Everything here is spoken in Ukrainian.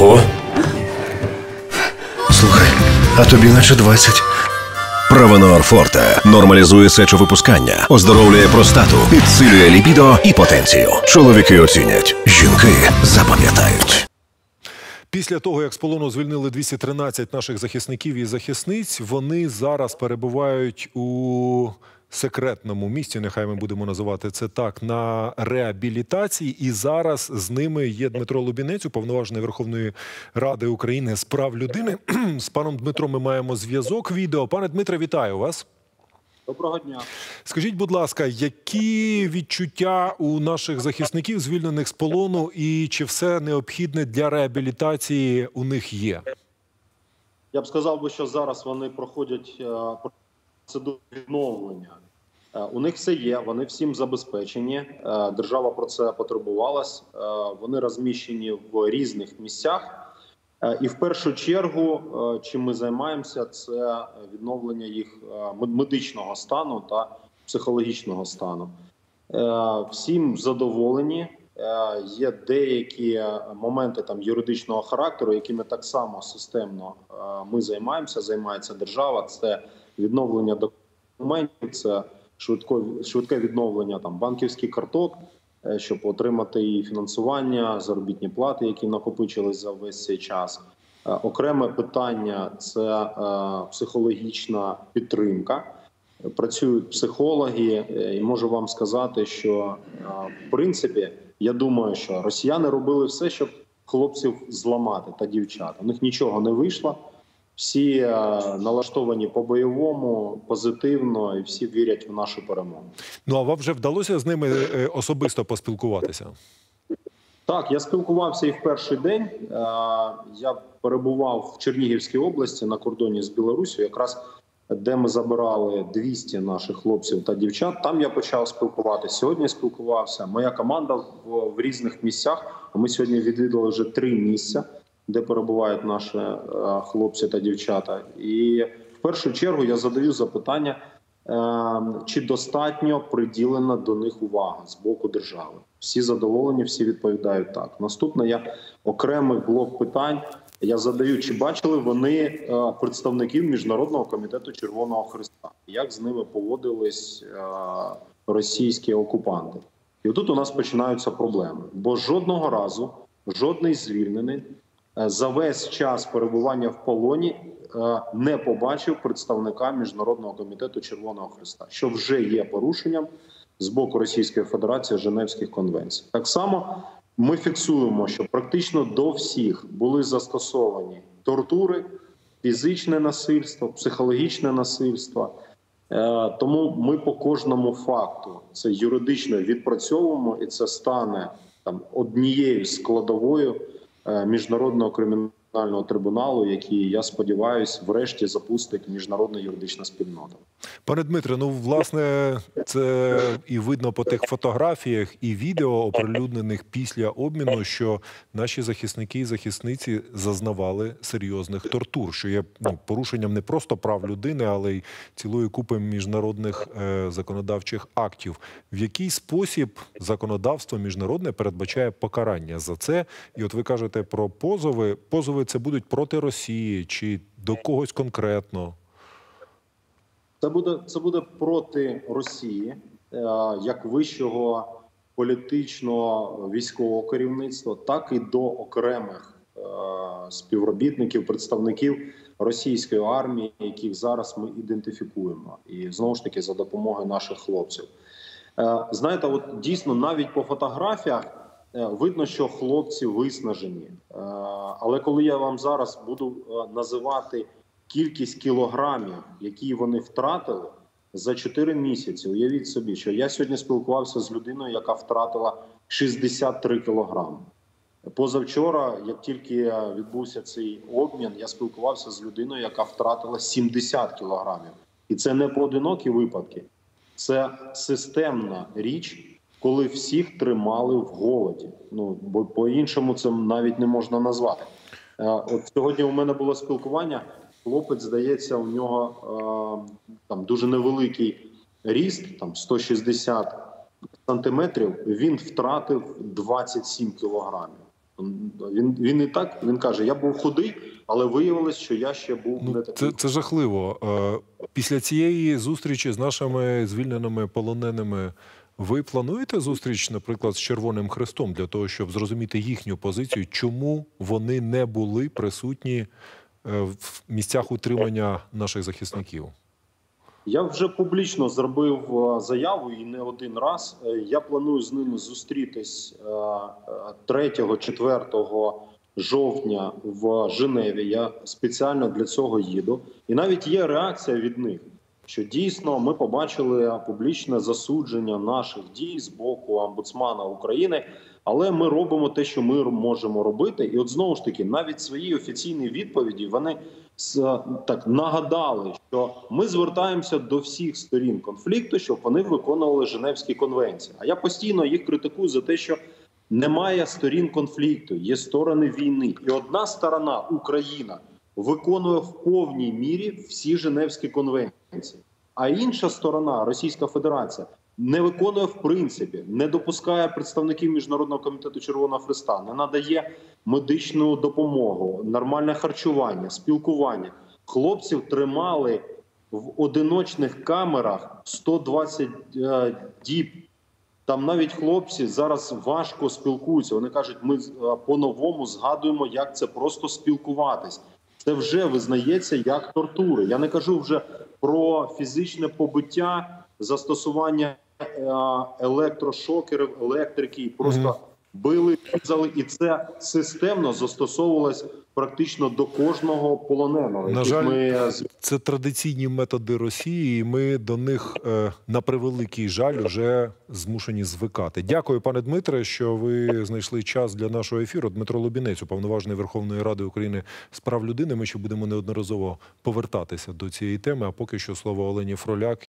Ого. Слухай, а тобі наче 20. Провенор Форте нормалізує сечовипускання, оздоровлює простату, підсилює лібідо і потенцію. Чоловіки оцінять, жінки запам'ятають. Після того, як з полону звільнили 213 наших захисників і захисниць, вони зараз перебувають у секретному місці, нехай ми будемо називати це так, на реабілітації. І зараз з ними є Дмитро Лубінець, уповноважений Верховної Ради України з прав людини. З паном Дмитром ми маємо зв'язок відео. Пане Дмитре, вітаю вас. Доброго дня. Скажіть, будь ласка, які відчуття у наших захисників, звільнених з полону, і чи все необхідне для реабілітації у них є? Я б сказав, що зараз вони проходять процедуру відновлення. У них все є, вони всім забезпечені, держава про це потурбувалась, вони розміщені в різних місцях. І в першу чергу, чим ми займаємося, це відновлення їх медичного стану та психологічного стану. Всім задоволені. Є деякі моменти там юридичного характеру, якими так само системно ми займається держава. Це відновлення документів, це швидке відновлення там банківських карток, щоб отримати і фінансування, заробітні плати, які накопичились за весь цей час. Окреме питання – це психологічна підтримка. Працюють психологи, і можу вам сказати, що в принципі, я думаю, що росіяни робили все, щоб хлопців зламати та дівчат. У них нічого не вийшло. Всі налаштовані по-бойовому, позитивно, і всі вірять в нашу перемогу. Ну, а вам вже вдалося з ними особисто поспілкуватися? Так, я спілкувався і в перший день. Я перебував в Чернігівській області на кордоні з Білоруссю, якраз де ми забирали 200 наших хлопців та дівчат. Там я почав спілкуватися. Сьогодні спілкувався. Моя команда в різних місцях. Ми сьогодні відвідали вже 3 місця, де перебувають наші хлопці та дівчата. І в першу чергу я задаю запитання, чи достатньо приділена до них увага з боку держави. Всі задоволені, всі відповідають так. Наступне, я окремий блок питань. Я задаю, чи бачили вони представників Міжнародного комітету Червоного Хреста? Як з ними поводились російські окупанти? І отут у нас починаються проблеми. Бо жодного разу, жодний звільнений за весь час перебування в полоні не побачив представника Міжнародного комітету Червоного Хреста, що вже є порушенням з боку Російської Федерації Женевських конвенцій. Так само ми фіксуємо, що практично до всіх були застосовані тортури, фізичне насильство, психологічне насильство. Тому ми по кожному факту це юридично відпрацьовуємо, і це стане там однією складовою Міжнародного кримінального трибуналу, який, я сподіваюся, врешті запустить міжнародна юридична спільнота. Пане Дмитре, ну, власне, це і видно по тих фотографіях і відео, оприлюднених після обміну, що наші захисники і захисниці зазнавали серйозних тортур, що є порушенням не просто прав людини, але й цілої купи міжнародних законодавчих актів. В який спосіб законодавство міжнародне передбачає покарання за це? І от ви кажете про позови. Позови це будуть проти Росії чи до когось конкретно? Це буде проти Росії, як вищого політичного військового керівництва, так і до окремих співробітників, представників російської армії, яких зараз ми ідентифікуємо. І знову ж таки за допомогою наших хлопців. Знаєте, от дійсно навіть по фотографіях видно, що хлопці виснажені. Але коли я вам зараз буду називати кількість кілограмів, які вони втратили за 4 місяці. Уявіть собі, що я сьогодні спілкувався з людиною, яка втратила 63 кілограми. Позавчора, як тільки відбувся цей обмін, я спілкувався з людиною, яка втратила 70 кілограмів. І це не поодинокі випадки. Це системна річ, коли всіх тримали в голоді. Ну, бо по-іншому це навіть не можна назвати. От сьогодні у мене було спілкування. Хлопець, здається, у нього там дуже невеликий ріст, там 160 сантиметрів, він втратив 27 кілограмів. Він і так, він каже, я був худий, але виявилось, що я ще був не такий. Це жахливо. Після цієї зустрічі з нашими звільненими полоненими ви плануєте зустріч, наприклад, з Червоним Хрестом для того, щоб зрозуміти їхню позицію, чому вони не були присутні в місцях утримання наших захисників? Я вже публічно зробив заяву і не один раз. Я планую з ними зустрітись 3-4 жовтня в Женеві. Я спеціально для цього їду. І навіть є реакція від них, що дійсно ми побачили публічне засудження наших дій з боку омбудсмана України, але ми робимо те, що ми можемо робити. І от знову ж таки, навіть в своїй офіційній відповіді вони так нагадали, що ми звертаємося до всіх сторін конфлікту, щоб вони виконували Женевські конвенції. А я постійно їх критикую за те, що немає сторін конфлікту, є сторони війни. І одна сторона, Україна, виконує в повній мірі всі Женевські конвенції. А інша сторона, Російська Федерація, не виконує в принципі, не допускає представників Міжнародного комітету Червоного Хреста, не надає медичну допомогу, нормальне харчування, спілкування. Хлопців тримали в одиночних камерах 120 діб. Там навіть хлопці зараз важко спілкуються. Вони кажуть, ми по-новому згадуємо, як це просто спілкуватись. Це вже визнається як тортури. Я не кажу вже про фізичне побиття, застосування електрошокерів, електрики, просто били, різали. І це системно застосовувалось практично до кожного полоненого. На жаль, це традиційні методи Росії, і ми до них, на превеликий жаль, вже змушені звикати. Дякую, пане Дмитре, що ви знайшли час для нашого ефіру. Дмитро Лубінець, уповноважений Верховної Ради України з прав людини. Ми ще будемо неодноразово повертатися до цієї теми, а поки що слово Олені Фроляк.